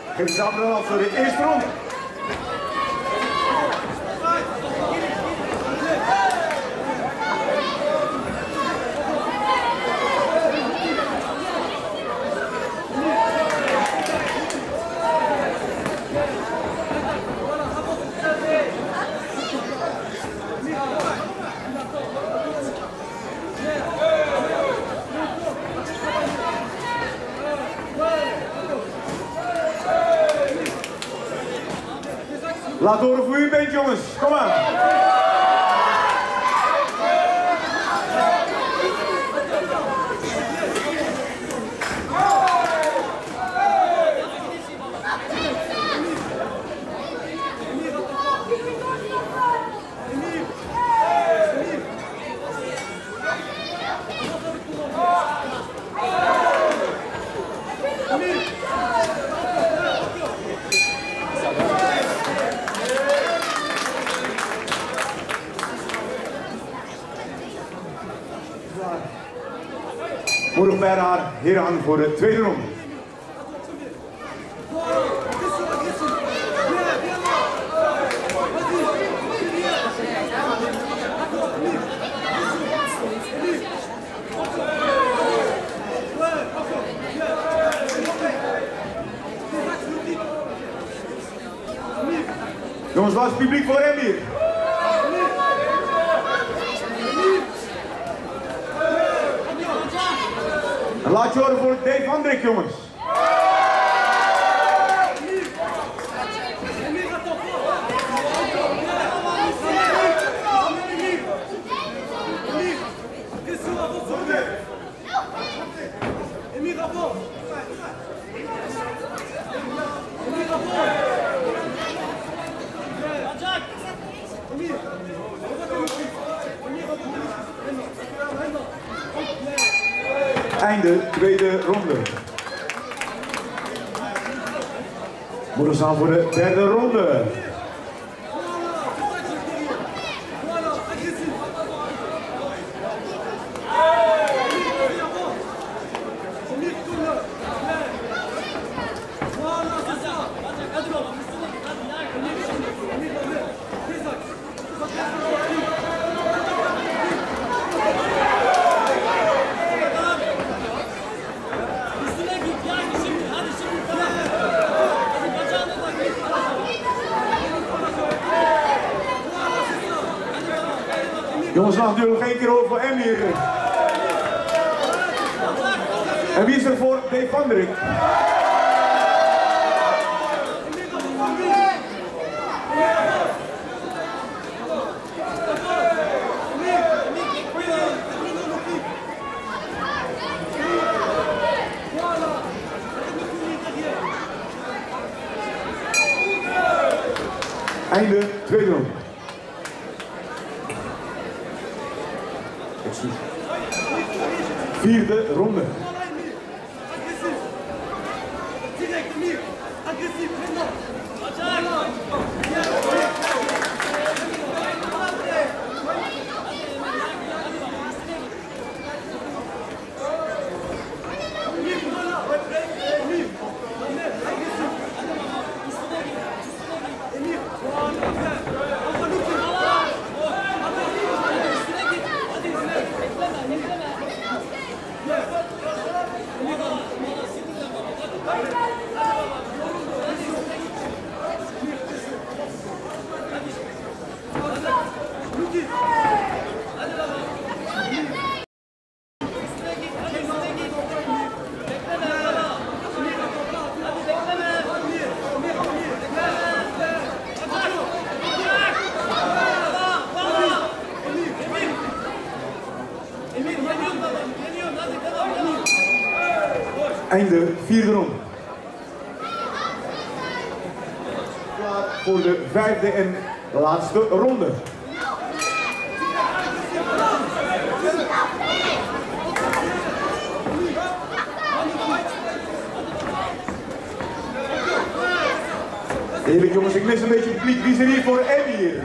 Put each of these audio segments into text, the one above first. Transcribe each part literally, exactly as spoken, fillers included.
Geef de zaterdag af voor de eerste ronde. Laat horen voor u bent, jongens. Kom aan. Moedig bij haar heren aan voor de tweede ronde. Jongens, waar is het publiek voor hem hier? En laat je horen voor Dave Hendrik, jongens. Einde tweede ronde. Moeders aan voor de derde ronde. Jongens, nog natuurlijk nog één keer over voor Emir. En wie is er voor Dave Hendrik? Einde tweede ronde. Vierde ronde. Einde vierde ronde. Klaar voor de vijfde en laatste ronde. Heerlijk jongens, ik mis een beetje het publiek. Wie is er hier voor Emmy hier?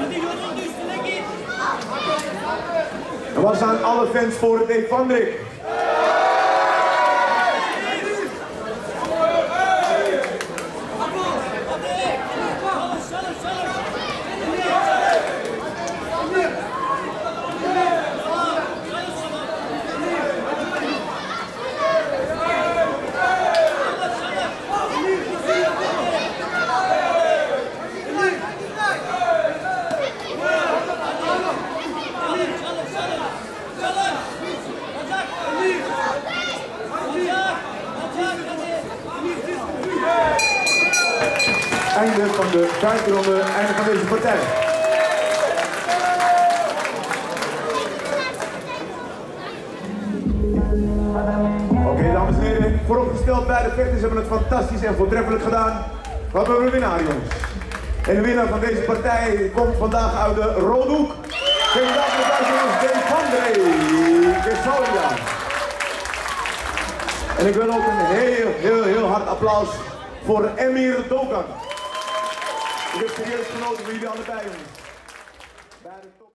En wat zijn alle fans voor Dave Hendrik? vijfde ronde, einde van deze partij. Oké, okay, dames en heren, vooropgesteld beide vechters hebben het fantastisch en voortreffelijk gedaan. Wat hebben we een winnaar, jongens? En de winnaar van deze partij komt vandaag uit de rode hoek. Geef een applaus jongens, Defandre Gesolia. En ik wil ook een heel, heel, heel hard applaus voor Emir Dogan. Ik heb serieus genoten van jullie allebei, jongens.